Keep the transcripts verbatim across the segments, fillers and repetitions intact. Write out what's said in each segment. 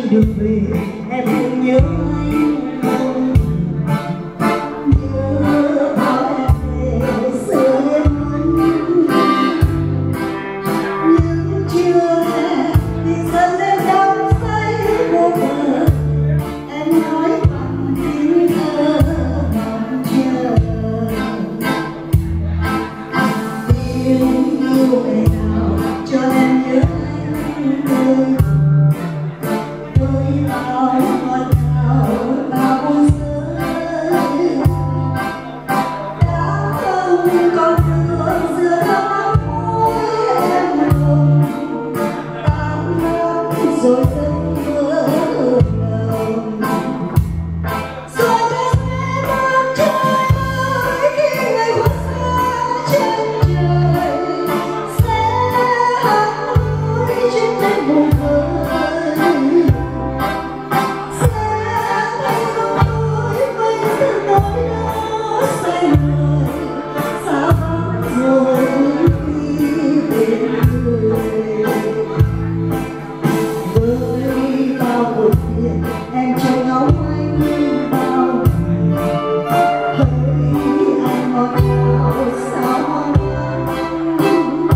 đường về em không nhớ anh không, nhớ bao em về xưa em vẫn nhưng chưa thì dần lên đắm say vô bờ. Em nói bằng tiếng thơ mong chờ tiếng yêu ngày nào cho em nhớ anh ơi. Với bao ngọt ngào bao buồn rơi đã không còn đường giữa đôi môi em hồng tan nát rồi giấc mơ nồng. Rồi ta sẽ bước trời mới khi ngày khuya xa chân trời sẽ hát lối trên cánh buồn khơi. Em trong ngóng anh bao hỡi anh ngọt ngào sao hoang vắng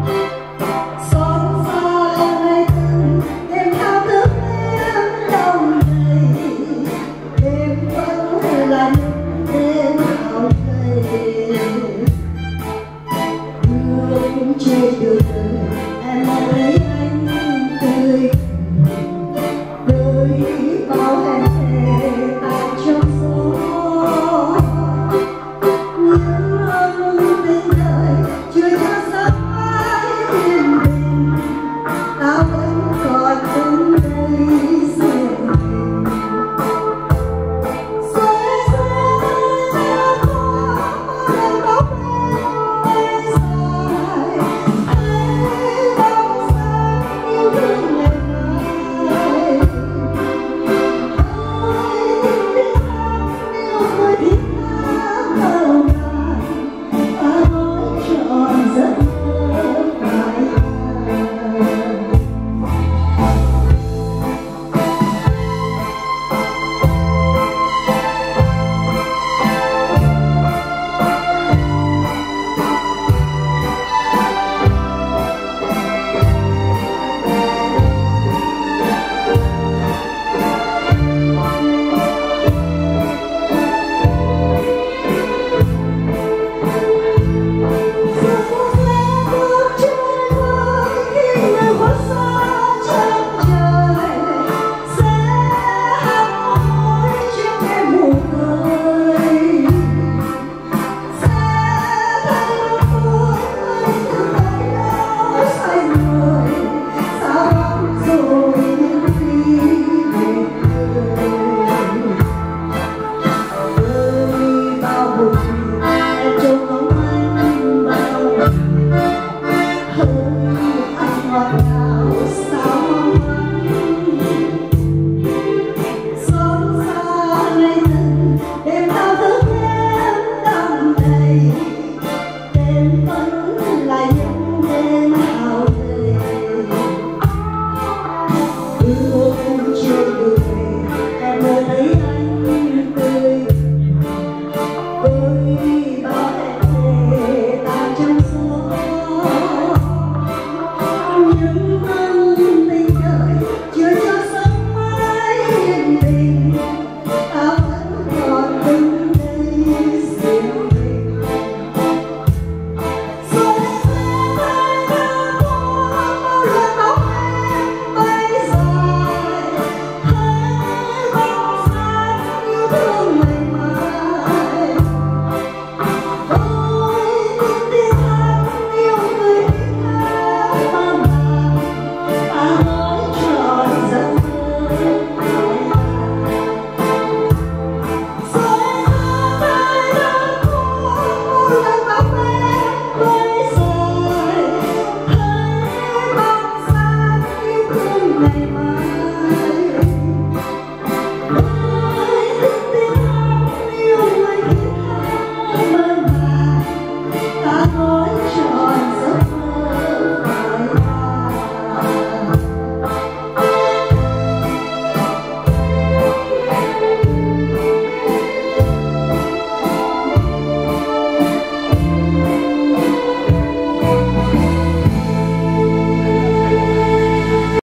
xót xa em ngày từng đêm thao thức em lòng đầy đêm vẫn là những đêm áo gầy hương trên đường đời